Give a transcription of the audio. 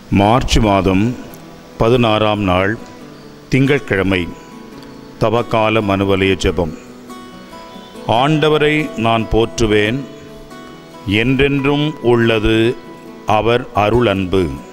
March மாதம் 16ஆம் நாள் திங்கட்கிழமை. தவக்கால மனுவலய ஜெபம். ஆண்டவரை நான் போற்றுவேன், என்றென்றும் உள்ளது அவர் அருள் அன்பு.